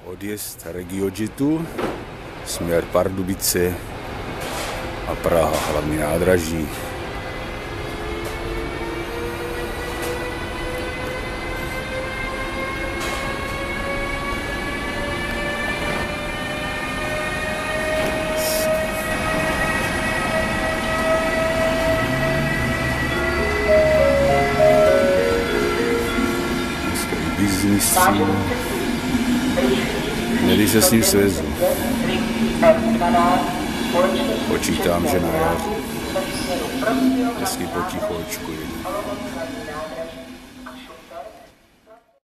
Odjezd RegioJetu, směr Pardubice a Praha, hlavní nádraží. Biznisí. Někdy se s ním svezu. Počítám, že na jar. Hezky potichoučku jedu.